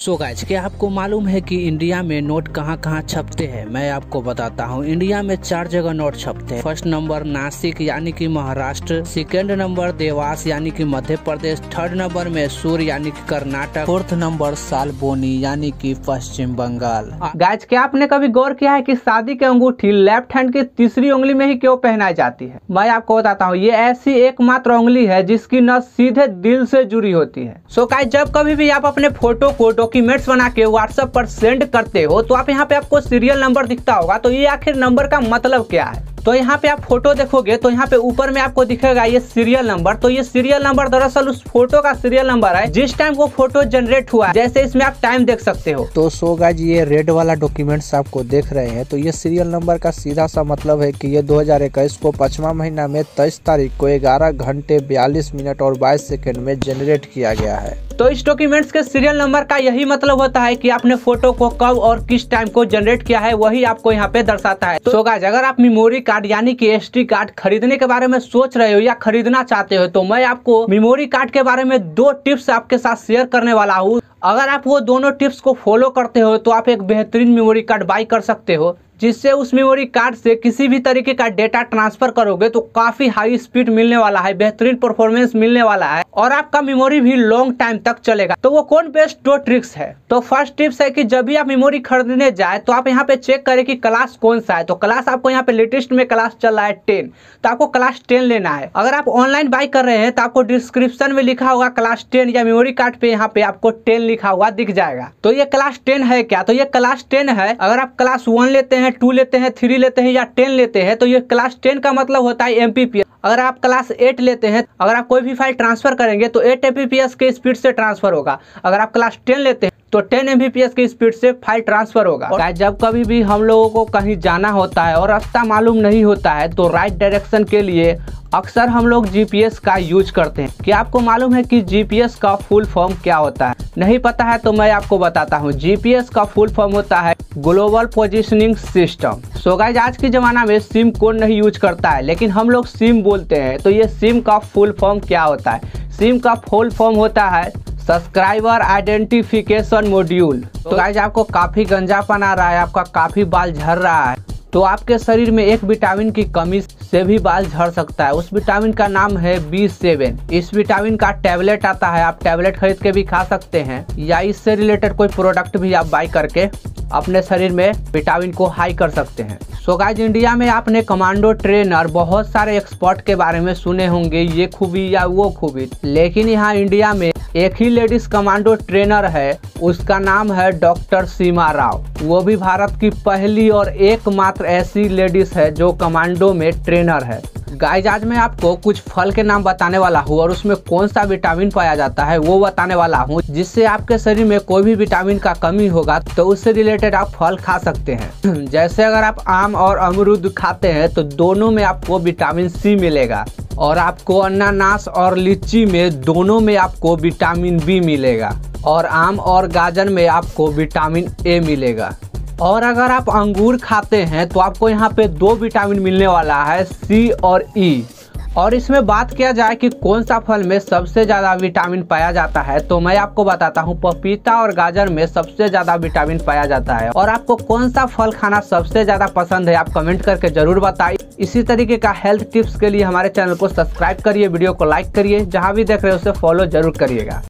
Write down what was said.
So guys, क्या आपको मालूम है कि इंडिया में नोट कहाँ कहाँ छपते हैं? मैं आपको बताता हूँ। इंडिया में 4 जगह नोट छपते हैं। फर्स्ट नंबर नासिक यानी कि महाराष्ट्र, सेकंड नंबर देवास यानी कि मध्य प्रदेश, थर्ड नंबर मैसूर यानी कि कर्नाटक, फोर्थ नंबर सालबोनी यानी कि पश्चिम बंगाल। गाइज, क्या आपने कभी गौर किया है कि शादी की अंगूठी लेफ्ट हैंड की तीसरी उंगली में ही क्यों पहनाई जाती है? मैं आपको बताता हूँ, ये ऐसी एकमात्र उंगली है जिसकी नस सीधे दिल से जुड़ी होती है। सो गाइज, जब कभी भी आप अपने फोटो को डॉक्यूमेंट्स बना के व्हाट्सएप पर सेंड करते हो तो आप यहाँ पे आपको सीरियल नंबर दिखता होगा। तो ये आखिर नंबर का मतलब क्या है? तो यहाँ पे आप फोटो देखोगे तो यहाँ पे ऊपर में आपको दिखेगा ये सीरियल नंबर। तो ये सीरियल नंबर दरअसल उस फोटो का सीरियल नंबर है जिस टाइम वो फोटो जनरेट हुआ है। जैसे इसमें आप टाइम देख सकते हो। तो सो गाइज, ये रेड वाला डॉक्यूमेंट्स आपको देख रहे हैं, तो ये सीरियल नंबर का सीधा सा मतलब है कि ये 2021 को 5वां महीना में 23 तारीख को 11 घंटे 42 मिनट और 22 सेकंड में जनरेट किया गया है। तो इस डॉक्यूमेंट्स के सीरियल नंबर का यही मतलब होता है कि आपने फोटो को कब और किस टाइम को जनरेट किया है, वही आपको यहाँ पे दर्शाता है। तो गाइस, अगर आप मेमोरी कार्ड यानी कि एसडी कार्ड खरीदने के बारे में सोच रहे हो या खरीदना चाहते हो तो मैं आपको मेमोरी कार्ड के बारे में 2 टिप्स आपके साथ शेयर करने वाला हूँ। अगर आप वो दोनों टिप्स को फॉलो करते हो तो आप एक बेहतरीन मेमोरी कार्ड बाई कर सकते हो, जिससे उस मेमोरी कार्ड से किसी भी तरीके का डेटा ट्रांसफर करोगे तो काफी हाई स्पीड मिलने वाला है, बेहतरीन परफॉर्मेंस मिलने वाला है और आपका मेमोरी भी लॉन्ग टाइम तक चलेगा। तो वो कौन बेस्ट 2 ट्रिक्स है? तो फर्स्ट टिप्स है कि जब भी आप मेमोरी खरीदने जाए तो आप यहाँ पे चेक करें कि क्लास कौन सा है। तो क्लास आपको यहाँ पे लेटेस्ट में क्लास चल रहा है 10, तो आपको क्लास 10 लेना है। अगर आप ऑनलाइन बाई कर रहे हैं तो आपको डिस्क्रिप्शन में लिखा होगा क्लास 10 या मेमोरी कार्ड पे यहाँ पे आपको 10 लिखा हुआ दिख जाएगा। तो ये क्लास 10 है क्या? तो ये क्लास 10 है। अगर आप क्लास 1 लेते हैं, 2 लेते हैं, 3 लेते हैं या 10 लेते हैं तो ये क्लास 10 का मतलब होता है MPPS। अगर आप क्लास 8 लेते हैं, अगर आप कोई भी फाइल ट्रांसफर करेंगे तो 8 MPPS के स्पीड से ट्रांसफर होगा। अगर आप क्लास 10 लेते हैं तो 10 MPPS की स्पीड से फाइल ट्रांसफर होगा। और जब कभी भी हम लोगों को कहीं जाना होता है और रास्ता मालूम नहीं होता है तो राइट डायरेक्शन के लिए अक्सर हम लोग GPS का यूज करते हैं। क्या आपको मालूम है कि GPS का फुल फॉर्म क्या होता है? नहीं पता है तो मैं आपको बताता हूँ। GPS का फुल फॉर्म होता है global positioning system. So guys, आज के जमाना में सिम कोड नहीं यूज करता है लेकिन हम लोग सिम बोलते हैं। तो ये सिम का फुल फॉर्म क्या होता है? सिम का फुल फॉर्म होता है सब्सक्राइबर आइडेंटिफिकेशन मॉड्यूल। तो गाइस, आपको काफी गंजापन आ रहा है, आपका काफी बाल झड़ रहा है, तो आपके शरीर में एक विटामिन की कमी से भी बाल झड़ सकता है। उस विटामिन का नाम है B7। इस विटामिन का टैबलेट आता है, आप टैबलेट खरीद के भी खा सकते हैं या इससे रिलेटेड कोई प्रोडक्ट भी आप बाई करके अपने शरीर में विटामिन को हाई कर सकते हैं। सो गाइस, इंडिया में आपने कमांडो ट्रेनर बहुत सारे एक्सपर्ट के बारे में सुने होंगे, ये खूबी या वो खूबी, लेकिन यहाँ इंडिया में एक ही लेडीज कमांडो ट्रेनर है, उसका नाम है डॉक्टर सीमा राव। वो भी भारत की पहली और एकमात्र ऐसी लेडीज है जो कमांडो में ट्रेनर है। गाइस, आज मैं आपको कुछ फल के नाम बताने वाला हूँ और उसमें कौन सा विटामिन पाया जाता है वो बताने वाला हूँ, जिससे आपके शरीर में कोई भी विटामिन का कमी होगा तो उससे रिलेटेड आप फल खा सकते हैं। जैसे अगर आप आम और अमरूद खाते हैं तो दोनों में आपको विटामिन C मिलेगा और आपको अनानास और लीची में दोनों में आपको विटामिन B मिलेगा और आम और गाजर में आपको विटामिन A मिलेगा। और अगर आप अंगूर खाते हैं तो आपको यहाँ पे 2 विटामिन मिलने वाला है, C और E। और इसमें बात किया जाए कि कौन सा फल में सबसे ज़्यादा विटामिन पाया जाता है तो मैं आपको बताता हूँ, पपीता और गाजर में सबसे ज़्यादा विटामिन पाया जाता है। और आपको कौन सा फल खाना सबसे ज़्यादा पसंद है आप कमेंट करके जरूर बताइए। इसी तरीके का हेल्थ टिप्स के लिए हमारे चैनल को सब्सक्राइब करिए, वीडियो को लाइक करिए, जहाँ भी देख रहे हो उसे फॉलो जरूर करिएगा।